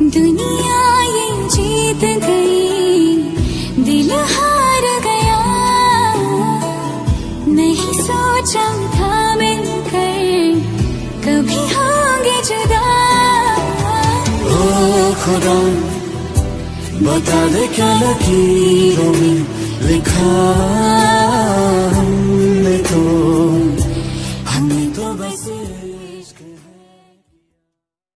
दुनिया ये जीत गई, दिल हार गया, नहीं सोचा था मिलकर कभी होंगे जुदा। ओ खुदा बता दे क्या लकीरों में लिखा